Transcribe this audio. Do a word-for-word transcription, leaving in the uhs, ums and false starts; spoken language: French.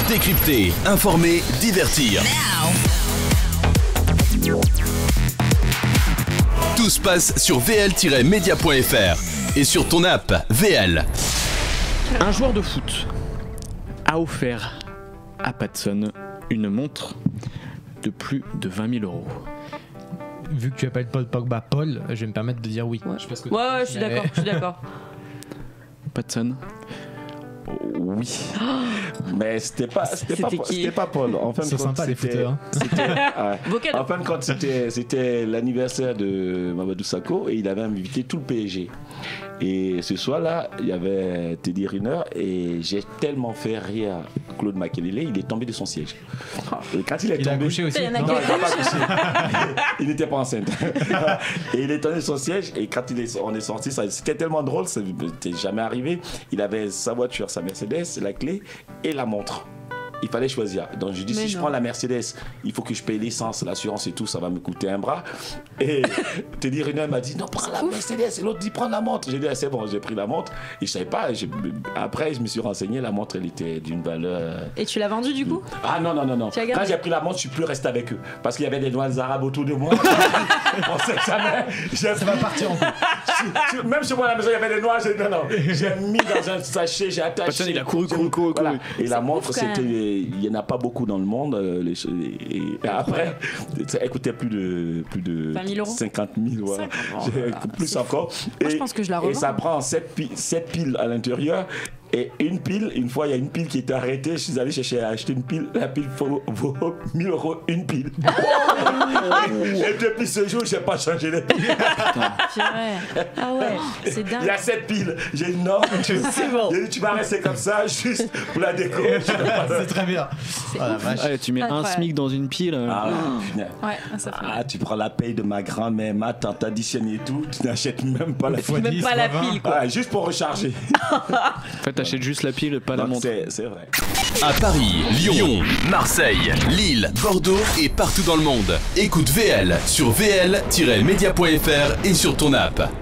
Décrypter, informer, divertir. Tout se passe sur v l tiret media point f r et sur ton app V L. Un joueur de foot a offert à Patson une montre de plus de vingt mille euros. Vu que tu appelles Paul Pogba Paul, je vais me permettre de dire oui. Ouais, je sais pas ce que ouais, ouais, je suis d'accord, je suis d'accord. Patson. Oui, mais c'était pas, c'était pas, C'était qui c'était pas Paul. En fin de C'est compte, sympa les c'était, footeurs. Hein. c'était, ouais. Bocado. En fin de compte, c'était, c'était l'anniversaire de Mamadou Sakho et il avait invité tout le P S G. Et ce soir-là, il y avait Teddy Riner et j'ai tellement fait rire Claude Makelele, il est tombé de son siège. Et quand il est Il tombé, a accouché aussi. Il y en a non non, il n'a pas couché. Il n'était pas enceinte. Et il est tombé de son siège et quand il est, on est sorti, ça, c'était tellement drôle, ça n'était jamais arrivé. Il avait sa voiture, sa Mercedes, la clé et la montre. Il fallait choisir. Donc je dis, Mais si je non. prends la Mercedes, il faut que je paye l'essence, l'assurance et tout, ça va me coûter un bras. Et Teddy Riner m'a dit, non, prends la Mercedes. Et l'autre dit, prends la montre. J'ai dit, ah, c'est bon, j'ai pris la montre. Et je savais pas. j'ai- Après, je me suis renseigné, la montre, elle était d'une valeur. Et tu l'as vendu du coup? Ah non, non, non, non. Tu as gardé? Quand j'ai pris la montre, je suis plus resté avec eux. Parce qu'il y avait des noirs arabes autour de moi. On sait jamais. J'ai Ça va partir en couille. je- je- Même chez moi à la maison, il y avait des noirs. J'ai non, non. J'ai mis dans un sachet, j'ai attaché. Patson, il a couru, J'ai- couru, couru, voilà. couru. Et la montre, ouf, quand c'était. même. Il n'y en a pas beaucoup dans le monde. euh, Les, choses- et, et après, ça coûtait plus de, plus de vingt mille euros cinquante mille. Voilà. cinquante, J'ai- voilà. Plus encore. Moi, je Et- pense que je la Et revends. ça prend sept piles à l'intérieur. Et une pile, une fois il y a une pile qui était arrêtée, je suis allé chercher à acheter une pile, la pile vaut, vaut mille euros une pile. Et depuis ce jour, j'ai pas changé les piles. Purée. Ah ouais, c'est Il y a dingue. sept piles. J'ai dit non, tu, C'est bon. j'ai dit, tu vas rester comme ça juste pour la déco. C'est très bien. C'est Oh la ouf. vache. Allez, tu mets un Incroyable. SMIC dans une pile. euh, Ah, punaise. Ouais, ça fait. Ah, tu prends la paye de ma grand-mère, ma tante, t'additionnes et tout, tu n'achètes même pas la Fois Même dix, pas fois la vingt. pile quoi. Ah, juste pour recharger. En fait, t'achètes juste la pile, pas la Donc, montre. c'est, c'est vrai. À Paris, Lyon, Marseille, Lille, Bordeaux et partout dans le monde. Écoute V L sur v l tiret media point f r et sur ton app.